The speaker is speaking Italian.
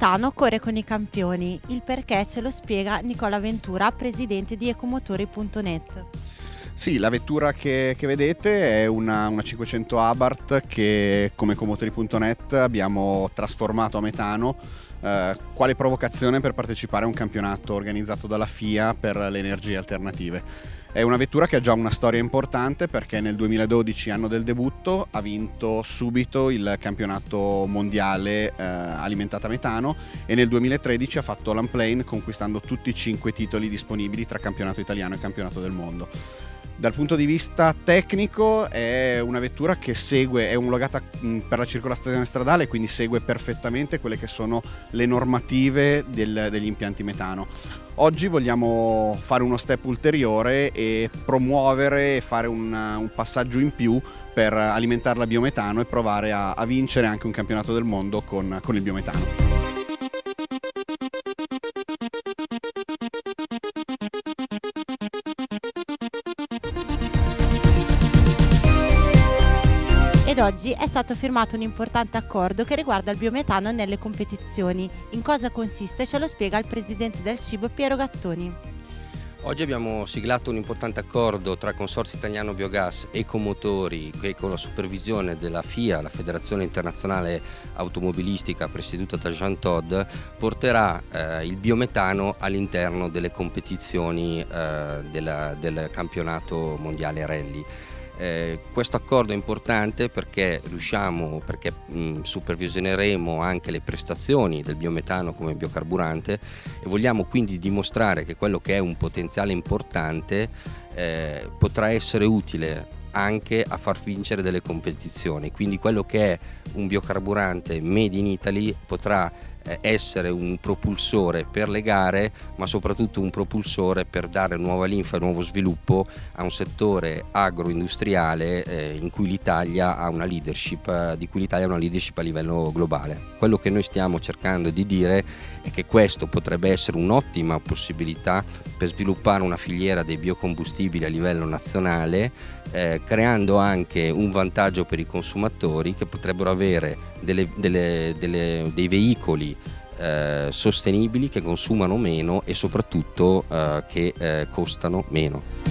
biometano corre con i campioni. Il perché ce lo spiega Nicola Ventura, presidente di ecomotori.net. Sì, la vettura che vedete è una 500 Abarth che come ecomotori.net abbiamo trasformato a metano quale provocazione per partecipare a un campionato organizzato dalla FIA per le energie alternative. È una vettura che ha già una storia importante perché nel 2012, anno del debutto, ha vinto subito il campionato mondiale alimentata a metano e nel 2013 ha fatto l'unplane conquistando tutti i 5 titoli disponibili tra campionato italiano e campionato del mondo. Dal punto di vista tecnico è una vettura che è omologata per la circolazione stradale, quindi segue perfettamente quelle che sono le normative degli impianti metano. Oggi vogliamo fare uno step ulteriore e promuovere e fare un passaggio in più per alimentarla a biometano e provare a vincere anche un campionato del mondo con il biometano. Ed oggi è stato firmato un importante accordo che riguarda il biometano nelle competizioni. In cosa consiste ce lo spiega il presidente del CIB Piero Gattoni. Oggi abbiamo siglato un importante accordo tra Consorzio Italiano Biogas e Ecomotori che con la supervisione della FIA, la Federazione Internazionale Automobilistica presieduta da Jean Todt, porterà il biometano all'interno delle competizioni del campionato mondiale rally. Questo accordo è importante perché supervisioneremo anche le prestazioni del biometano come biocarburante e vogliamo quindi dimostrare che quello che è un potenziale importante potrà essere utile anche a far vincere delle competizioni, quindi quello che è un biocarburante made in Italy potrà essere un propulsore per le gare, ma soprattutto un propulsore per dare nuova linfa e nuovo sviluppo a un settore agroindustriale in cui l'Italia ha una leadership, a livello globale. Quello che noi stiamo cercando di dire è che questo potrebbe essere un'ottima possibilità per sviluppare una filiera dei biocombustibili a livello nazionale, creando anche un vantaggio per i consumatori che potrebbero avere dei veicoli sostenibili che consumano meno e soprattutto che costano meno.